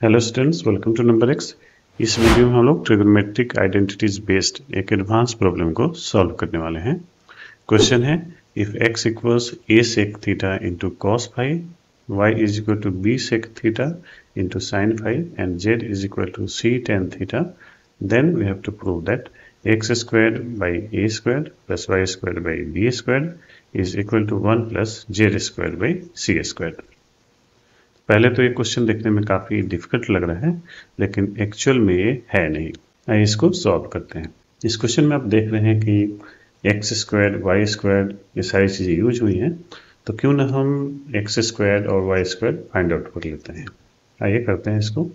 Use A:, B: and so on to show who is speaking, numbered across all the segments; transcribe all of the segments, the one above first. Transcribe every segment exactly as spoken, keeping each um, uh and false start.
A: Hello students, welcome to number x. इस video में हम लोग ट्रिग्नोमेट्रिक आइडेंटिटीज बेस्ड एक एडवांस प्रॉब्लम को सॉल्व करने वाले हैं। क्वेश्चन है, if x equals a sec theta into cos five, y is equal to b sec theta into sine five and z is equal to c tan theta, then we have to prove that x square by a square plus y square by b square is equal to one plus z square by c square. पहले तो ये question देखने में काफ़ी difficult लग रहा है, लेकिन एक्चुअल में ये है नहीं। आइए इसको सॉल्व करते हैं। इस क्वेश्चन में आप देख रहे हैं कि एक्स स्क्वायर वाई स्क्वायर ये सारी चीज़ें यूज हुई हैं, तो क्यों ना हम एक्स स्क्वायर और वाई स्क्वायर फाइंड आउट कर लेते हैं। आइए करते हैं इसको।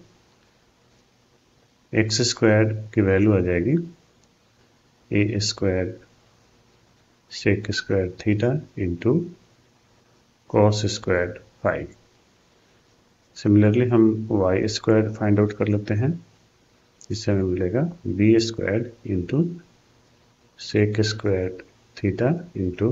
A: एक्स स्क्वायर की वैल्यू आ जाएगी a square sec square theta into cos square five. Similarly हम वाई स्क्वायर फाइंड आउट कर लेते हैं, इससे हमें मिलेगा b square into sec square theta into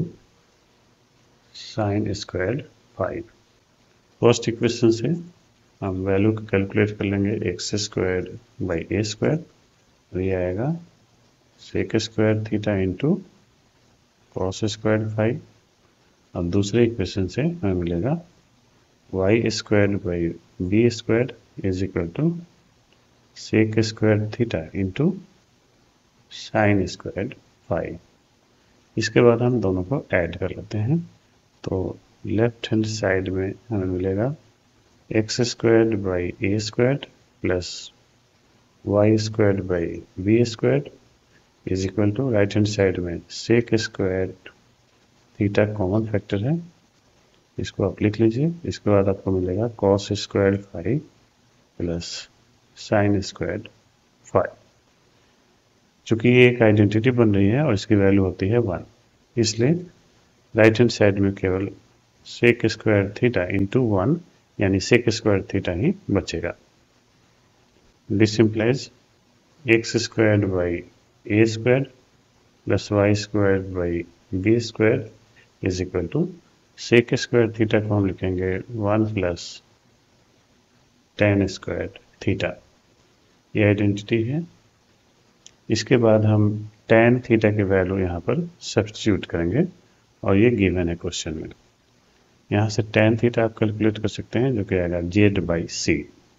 A: sine square five. First equation से हम वैल्यू को कैलकुलेट कर लेंगे x square by a square, और ये आएगा sec square theta into cos square five. अब दूसरे इक्वेशन से हमें मिलेगा y square by b square is equal to sec square theta into sine square five. इसके बाद हम दोनों को ऐड कर लेते हैं, तो लेफ्ट हैंड साइड में हमें मिलेगा x square by a square plus y square by b square is equal to right hand side में sec square theta common factor है, इसको आप लिख लीजिए। इसके बाद आपको मिलेगा cos square five plus sine square five. चूंकि ये एक आइडेंटिटी बन रही है और इसकी वैल्यू होती है वन, इसलिए राइट हैंड साइड में केवल sec square theta into one यानी सेक स्क्वायर थीटा ही बचेगा। This implies x square by a square plus y square by b square is equal to sec square theta को हम लिखेंगे one plus tan square theta. ये identity है। इसके बाद हम टेन थीटा की वैल्यू यहाँ पर सब्स्टिट्यूट करेंगे और ये गिवन है क्वेश्चन में। यहाँ से टेन थीटा आप कैलकुलेट कर सकते हैं, जो कि आएगा जेड बाई सी।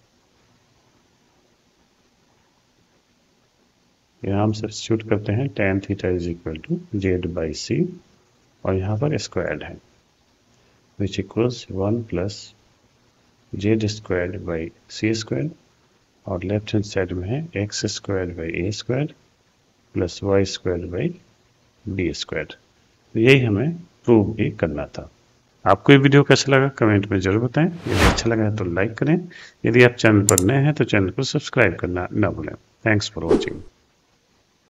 A: यहाँ हम सब्स्टिट्यूट करते हैं tan theta is equal to z by c, और यहाँ पर स्क्वायर्ड है which equals one plus z squared by c squared, और लेफ्ट हैंड साइड में है x squared by a squared plus y squared by b squared। तो यही हमें प्रूव भी करना था। आपको ये वीडियो कैसा लगा कमेंट में जरूर बताएं। यदि अच्छा लगा है तो लाइक करें। यदि आप चैनल पर नए हैं तो चैनल को सब्सक्राइब करना ना भूलें। Thanks for watching.